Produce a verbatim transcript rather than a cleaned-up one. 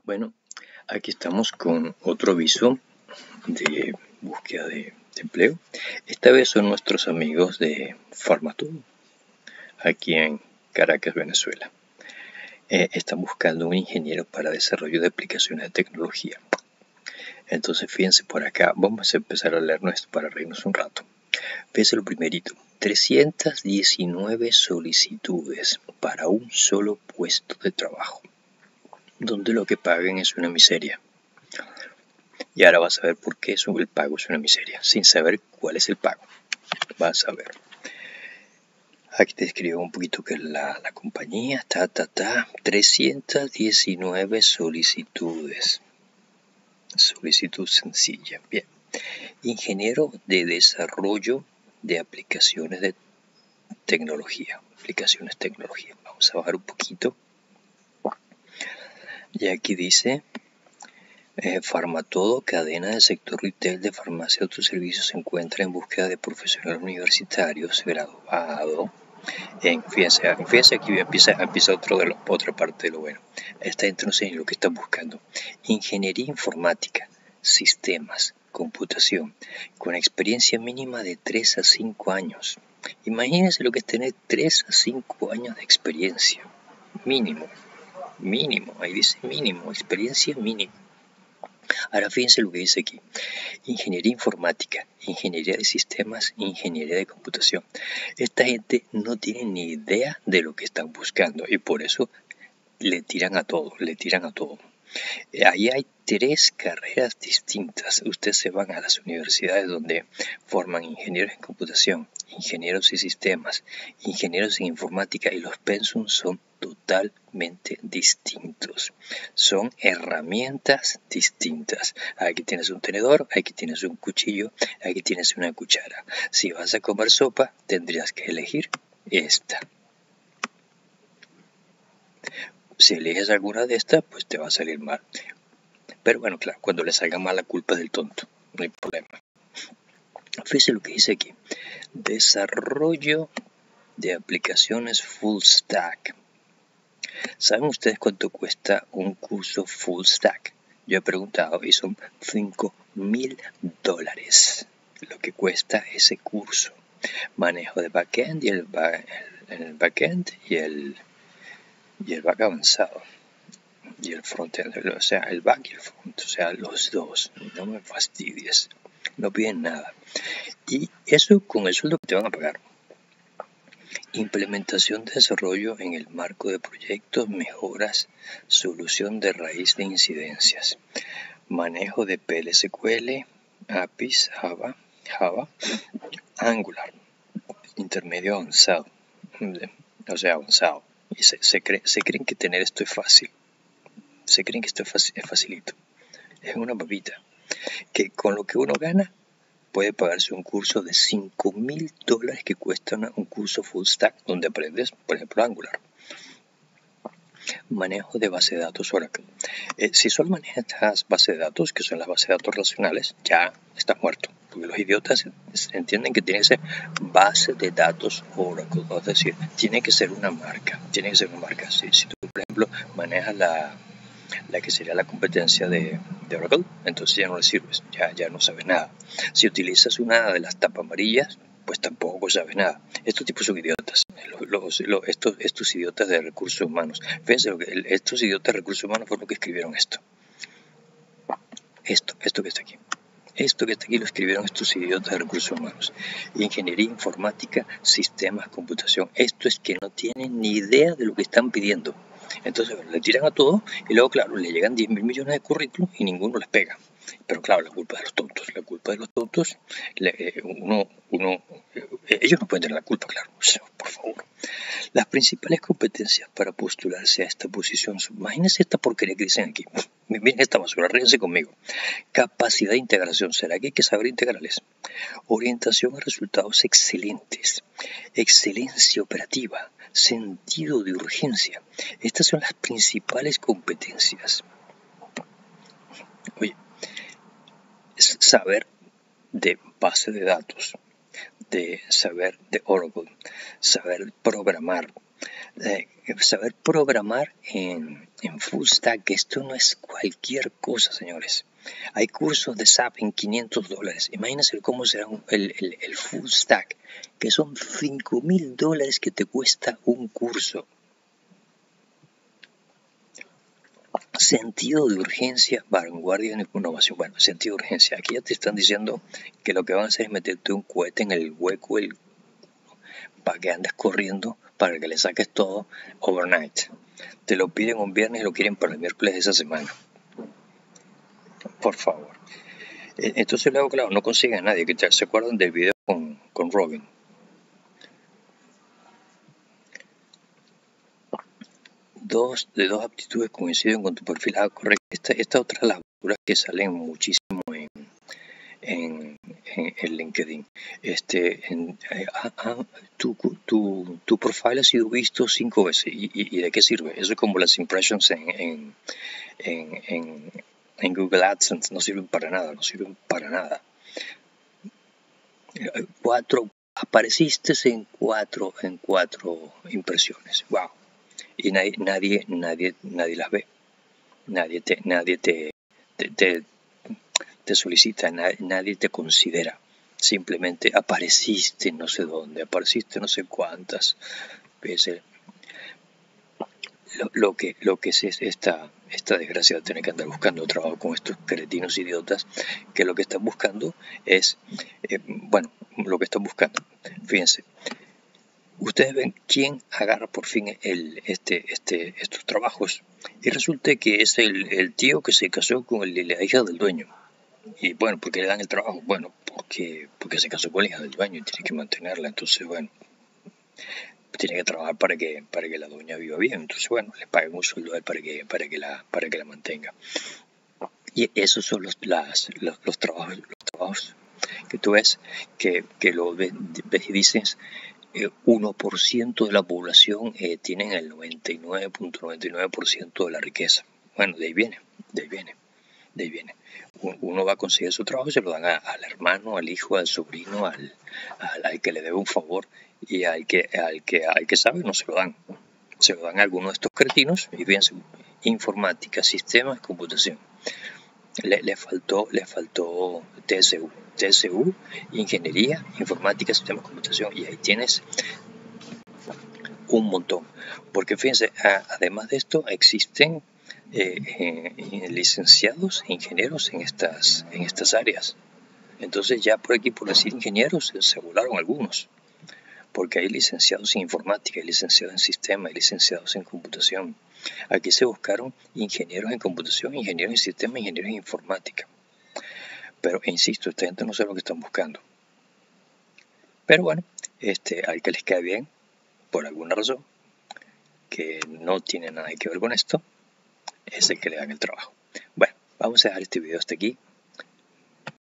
Bueno, aquí estamos con otro aviso de búsqueda de, de empleo. Esta vez son nuestros amigos de Farmatodo, aquí en Caracas, Venezuela. Eh, están buscando un ingeniero para desarrollo de aplicaciones de tecnología. Entonces, fíjense por acá, vamos a empezar a leernos esto para reírnos un rato. Fíjense lo primerito, trescientas diecinueve solicitudes para un solo puesto de trabajo, donde lo que paguen es una miseria. Y ahora vas a ver por qué eso, el pago es una miseria, sin saber cuál es el pago. Vas a ver. Aquí te escribo un poquito que la, la compañía, ta, ta, ta, trescientas diecinueve solicitudes. Solicitud sencilla. Bien. Ingeniero de desarrollo de aplicaciones de tecnología. Aplicaciones tecnología. Vamos a bajar un poquito. Y aquí dice... Eh, Farmatodo, cadena del sector retail de farmacia y autoservicios, se encuentra en búsqueda de profesionales universitarios graduados. En, fíjense, fíjense, aquí empieza, empieza otro de lo, otra parte de lo bueno. Esta gente no sé lo que están buscando. Ingeniería informática, sistemas, computación, con experiencia mínima de tres a cinco años. Imagínense lo que es tener tres a cinco años de experiencia. Mínimo, mínimo, ahí dice mínimo, experiencia mínima. Ahora fíjense lo que dice aquí, ingeniería informática, ingeniería de sistemas, ingeniería de computación. Esta gente no tiene ni idea de lo que están buscando y por eso le tiran a todo, le tiran a todo. Ahí hay tres carreras distintas. Ustedes se van a las universidades donde forman ingenieros en computación, ingenieros en sistemas, ingenieros en informática y los pensum son totalmente distintos. Son herramientas distintas. Aquí tienes un tenedor, aquí tienes un cuchillo, aquí tienes una cuchara. Si vas a comer sopa, tendrías que elegir esta. Si eliges alguna de estas, pues te va a salir mal. Pero bueno, claro, cuando le salga mal la culpa es del tonto, no hay problema. Fíjense lo que dice aquí. Desarrollo de aplicaciones full stack. ¿Saben ustedes cuánto cuesta un curso full stack? Yo he preguntado y son cinco mil dólares lo que cuesta ese curso. Manejo de backend y el, back, el, el backend y el, y el back avanzado. Y el frontend, o sea, el back y el front, o sea, los dos. No me fastidies, no piden nada. Y eso, con el sueldo que te van a pagar. Implementación de desarrollo en el marco de proyectos, mejoras, solución de raíz de incidencias, manejo de P L S Q L, A P Is, Java, Java, Angular, intermedio avanzado, o sea, avanzado. Y se, se, cree, se creen que tener esto es fácil. Se creen que esto es facilito. Es una papita. Que con lo que uno gana puede pagarse un curso de cinco mil dólares que cuesta una, un curso full stack donde aprendes, por ejemplo, Angular. Manejo de base de datos Oracle. Eh, si solo manejas base de datos, que son las bases de datos relacionales, ya estás muerto. Porque los idiotas entienden que tiene que ser base de datos Oracle. Es decir, tiene que ser una marca. Tiene que ser una marca. Si, si tú, por ejemplo, manejas la... la que sería la competencia de, de Oracle, entonces ya no le sirves, ya, ya no sabes nada. Si utilizas una de las tapas amarillas, pues tampoco sabes nada. Estos tipos son idiotas, los, los, los, estos, estos idiotas de recursos humanos. Fíjense, lo que, estos idiotas de recursos humanos fueron los que escribieron esto. Esto, esto que está aquí. Esto que está aquí lo escribieron estos idiotas de recursos humanos. Ingeniería informática, sistemas, computación. Esto es que no tienen ni idea de lo que están pidiendo. Entonces le tiran a todo y luego, claro, le llegan diez mil millones de currículum y ninguno les pega. Pero claro, la culpa de los tontos, la culpa de los tontos, le, uno, uno, eh, ellos no pueden tener la culpa, claro, o sea, por favor. Las principales competencias para postularse a esta posición son, imagínense esta porquería que dicen aquí, miren esta basura, ríense conmigo. Capacidad de integración, ¿será que hay que saber integrales? Orientación a resultados excelentes, excelencia operativa, sentido de urgencia. Estas son las principales competencias. Oye, saber de base de datos, de saber de Oracle, saber programar, Eh, saber programar en, en full stack, que esto no es cualquier cosa, señores. Hay cursos de S A P en quinientos dólares. Imagínense cómo será un, el, el, el full stack, que son cinco mil dólares que te cuesta un curso. Sentido de urgencia, vanguardia en innovación. Bueno, sentido de urgencia. Aquí ya te están diciendo que lo que van a hacer es meterte un cohete en el hueco el, para que andes corriendo, para que le saques todo overnight. Te lo piden un viernes y lo quieren para el miércoles de esa semana. Por favor. Entonces luego, claro, no consiguen a nadie. Que te, ¿se acuerdan del video con, con Robin? Dos de dos aptitudes coinciden con tu perfil. Ah, correcto. Esta, esta otra de las basura que salen muchísimo en, en, en, en LinkedIn. Este, en, ah, ah, tu, tu, tu profile ha sido visto cinco veces. ¿Y, y, y de qué sirve? Eso es como las impressions en, en, en, en, en Google AdSense. No sirven para nada, no sirven para nada. Cuatro, apareciste en cuatro, en cuatro impresiones. Wow. Y nadie, nadie, nadie, nadie las ve. Nadie te, nadie te, te, te, te solicita, nadie, nadie te considera. Simplemente apareciste no sé dónde, apareciste no sé cuántas veces. Lo, lo que, lo que es esta, esta desgracia de tener que andar buscando trabajo con estos cretinos idiotas, que lo que están buscando es, eh, bueno, lo que están buscando, fíjense, ustedes ven quién agarra por fin el, este, este, estos trabajos, y resulta que es el, el tío que se casó con el, la hija del dueño. Y bueno, ¿por qué le dan el trabajo? Bueno, porque, porque se casó con la hija del dueño y tiene que mantenerla, entonces bueno, tiene que trabajar para que, para que la doña viva bien. Entonces, bueno, le pagan un sueldo a él para que, para que, la, para que la mantenga. Y esos son los, las, los, los, trabajos, los trabajos que tú ves, que, que lo ves, ves y dices, eh, uno por ciento de la población eh, tienen el noventa y nueve punto noventa y nueve por ciento de la riqueza. Bueno, de ahí viene, de ahí viene, de ahí viene. Uno va a conseguir su trabajo y se lo dan a, al hermano, al hijo, al sobrino, al, al, al que le debe un favor, y al que, al que, al que sabe no se lo dan. Se lo dan a algunos de estos cretinos, y fíjense, informática, sistemas, computación. Le, le faltó, le faltó T S U, T S U, ingeniería, informática, sistemas, computación, y ahí tienes un montón. Porque fíjense, a, además de esto existen eh, eh, licenciados e ingenieros en estas, en estas áreas. Entonces ya por aquí, por decir ingenieros, se volaron algunos, porque hay licenciados en informática, hay licenciados en sistemas, hay licenciados en computación. Aquí se buscaron ingenieros en computación, ingenieros en sistemas, ingenieros en informática. Pero insisto, esta gente no sabe lo que están buscando. Pero bueno, este, al que les cae bien, por alguna razón, que no tiene nada que ver con esto, es el que le dan el trabajo. Bueno, vamos a dejar este video hasta aquí.